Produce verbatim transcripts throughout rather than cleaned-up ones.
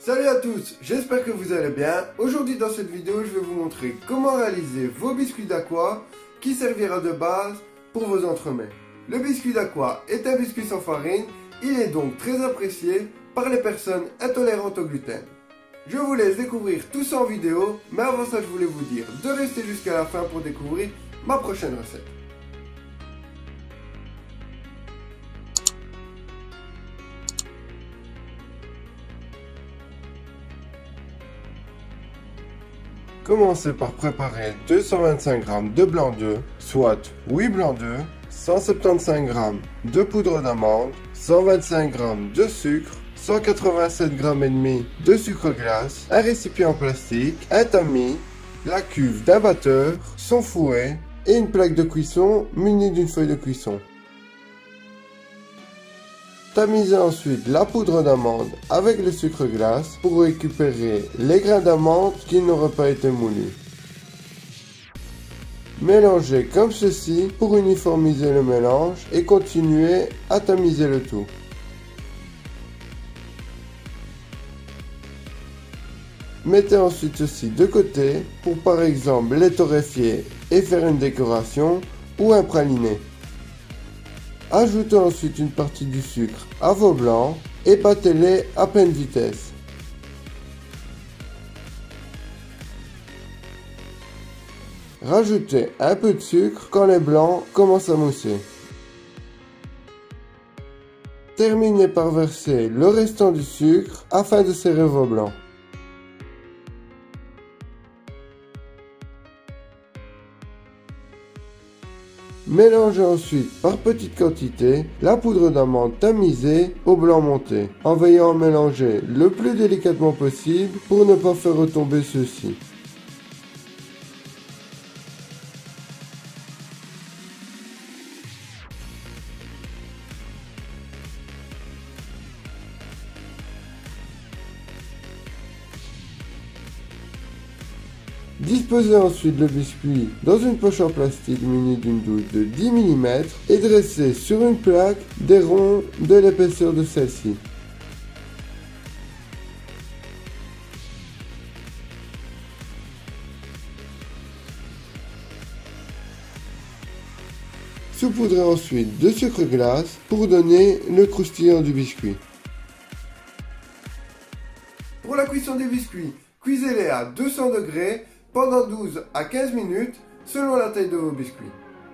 Salut à tous, j'espère que vous allez bien. Aujourd'hui dans cette vidéo, je vais vous montrer comment réaliser vos biscuits d'Aqua qui servira de base pour vos entremets. Le biscuit d'Aqua est un biscuit sans farine, il est donc très apprécié par les personnes intolérantes au gluten. Je vous laisse découvrir tout ça en vidéo, mais avant ça je voulais vous dire de rester jusqu'à la fin pour découvrir ma prochaine recette. Commencez par préparer deux cent vingt-cinq grammes de blanc d'œuf, soit huit blancs d'œufs, cent soixante-quinze grammes de poudre d'amande, cent vingt-cinq grammes de sucre, cent quatre-vingt-sept grammes et demi de sucre glace, un récipient en plastique, un tamis, la cuve d'un batteur, son fouet et une plaque de cuisson munie d'une feuille de cuisson. Tamisez ensuite la poudre d'amande avec le sucre glace pour récupérer les grains d'amande qui n'auraient pas été moulus. Mélangez comme ceci pour uniformiser le mélange et continuez à tamiser le tout. Mettez ensuite ceci de côté pour par exemple les torréfier et faire une décoration ou un praliné. Ajoutez ensuite une partie du sucre à vos blancs et battez-les à pleine vitesse. Rajoutez un peu de sucre quand les blancs commencent à mousser. Terminez par verser le restant du sucre afin de serrer vos blancs. Mélangez ensuite par petites quantités la poudre d'amande tamisée au blanc monté, en veillant à mélanger le plus délicatement possible pour ne pas faire retomber ceux-ci. Disposez ensuite le biscuit dans une poche en plastique munie d'une douille de dix millimètres et dressez sur une plaque des ronds de l'épaisseur de celle-ci. Saupoudrez ensuite de sucre glace pour donner le croustillant du biscuit. Pour la cuisson des biscuits, cuisez-les à deux cents degrés pendant douze à quinze minutes selon la taille de vos biscuits.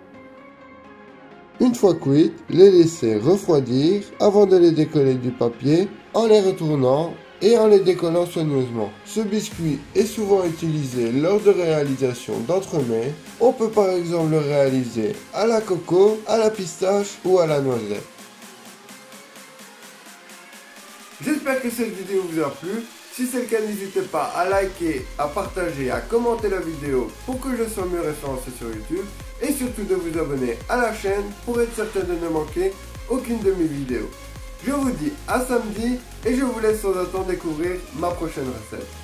Une fois cuits, les laissez refroidir avant de les décoller du papier en les retournant et en les décollant soigneusement. Ce biscuit est souvent utilisé lors de réalisation d'entremets. On peut par exemple le réaliser à la coco, à la pistache ou à la noisette. J'espère que cette vidéo vous a plu. Si c'est le cas, n'hésitez pas à liker, à partager, à commenter la vidéo pour que je sois mieux référencé sur YouTube et surtout de vous abonner à la chaîne pour être certain de ne manquer aucune de mes vidéos. Je vous dis à samedi et je vous laisse sans attendre découvrir ma prochaine recette.